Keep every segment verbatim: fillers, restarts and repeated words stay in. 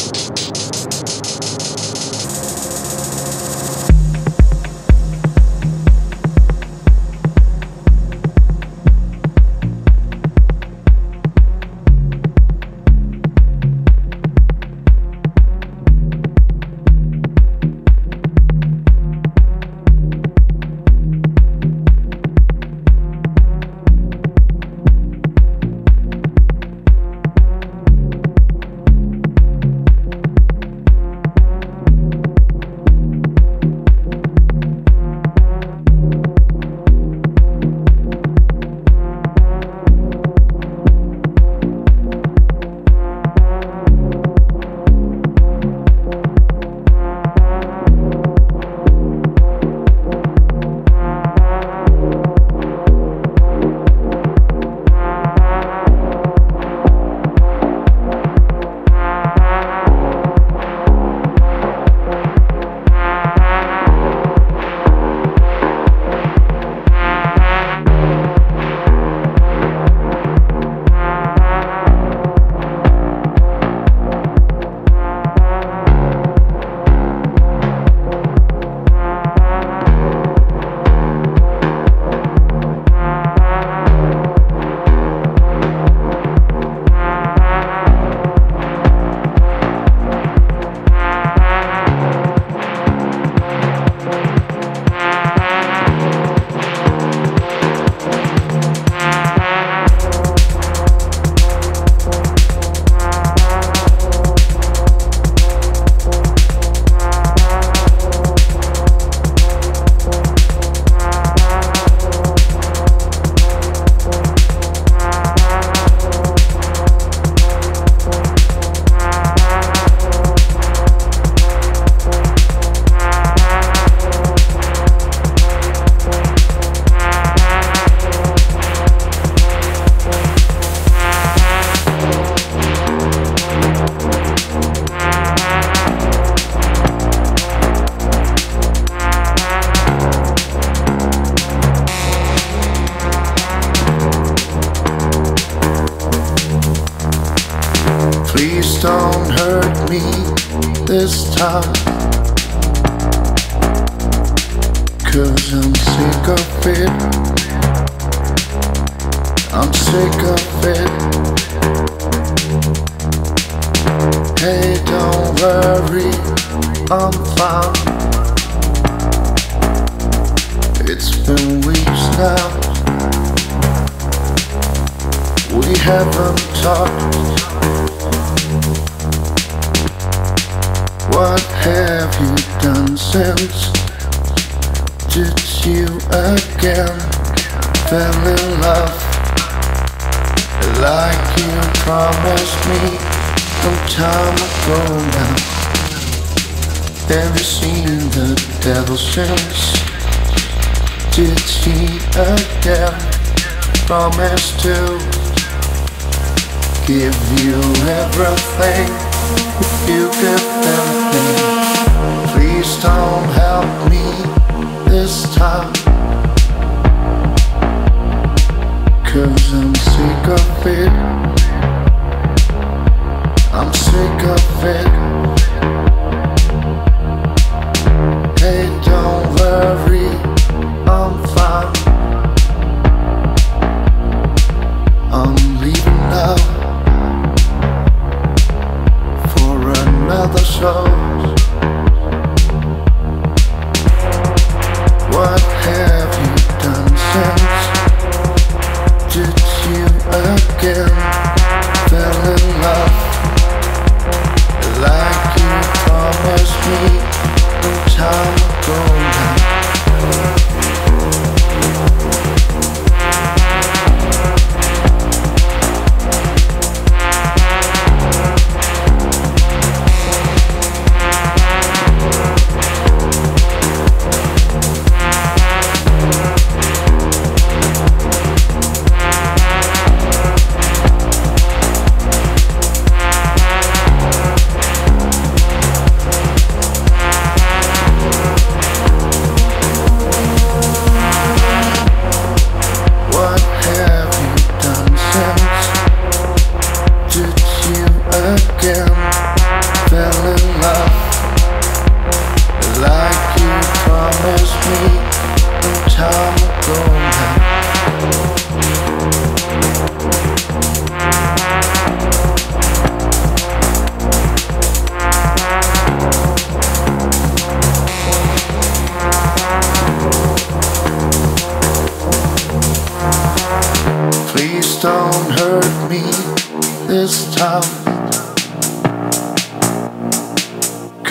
don't hurt me this time, 'cause I'm sick of it. I'm sick of it. Hey, don't worry, I'm fine. It's been weeks now, we haven't talked. What have you done since? Did you again fell in love like you promised me some time ago now? Have you seen the devil since? Did he again promise to give you everything if you give them me? Please don't help me this time, 'cause I'm sick of it. I'm sick of it. Hey, don't worry, I'm fine. I'm leaving now for another show. What have you done since? Did you again fell in love like you promised me some time ago now?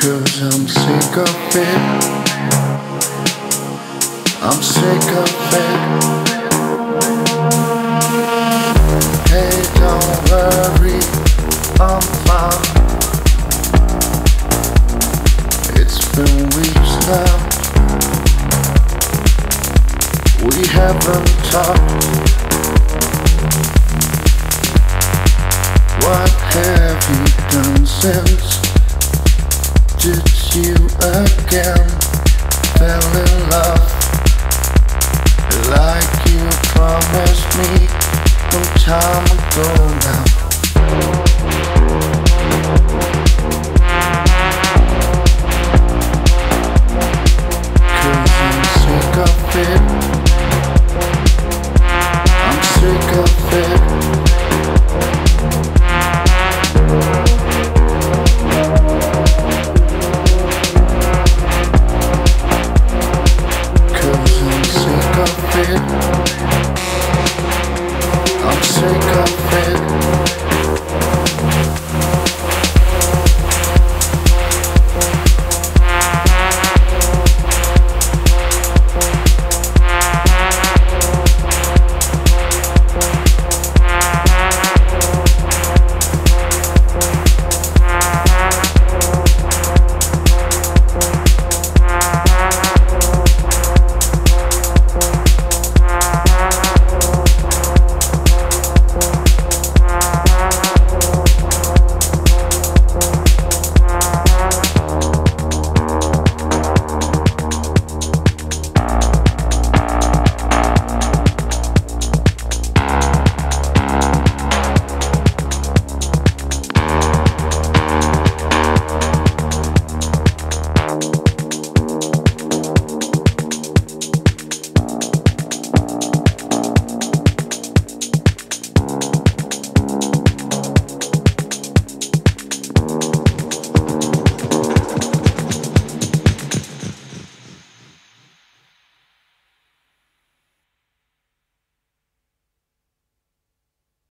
'cause I'm sick of it. I'm sick of it. Hey, don't worry, I'm fine. It's been weeks now. We haven't talked. What have you done since? Did you again fell in love like you promised me some time ago now?